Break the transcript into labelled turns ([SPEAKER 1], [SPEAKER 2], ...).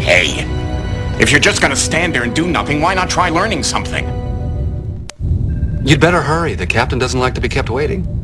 [SPEAKER 1] Hey, if you're just gonna stand there and do nothing, why not try learning something?
[SPEAKER 2] You'd better hurry. The captain doesn't like to be kept waiting.